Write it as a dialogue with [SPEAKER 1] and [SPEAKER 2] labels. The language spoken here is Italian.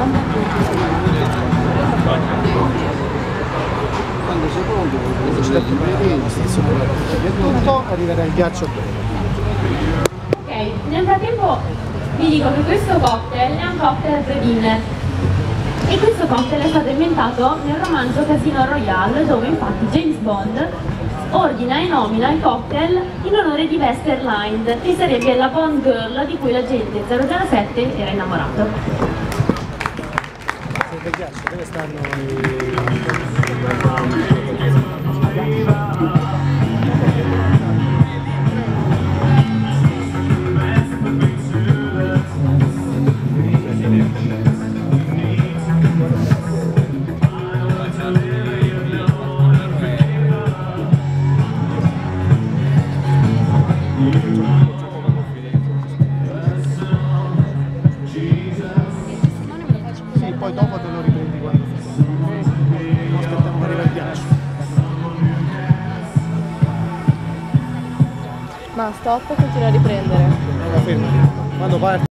[SPEAKER 1] Tutto arriverà il ghiaccio.
[SPEAKER 2] Ok, nel frattempo vi dico che questo cocktail è un cocktail pre-dinner e questo cocktail è stato inventato nel romanzo Casino Royale, dove infatti James Bond ordina e nomina il cocktail in onore di Vester Lynd, che sarebbe la Bond Girl di cui l'agente 007 era innamorato.
[SPEAKER 1] Sente ghiaccio, dove stanno Sì, poi dopo te lo riprendi quando aspettiamo che arriva il ghiaccio.
[SPEAKER 3] Ma stop, continua a riprendere.
[SPEAKER 1] Non la ferma. Quando parte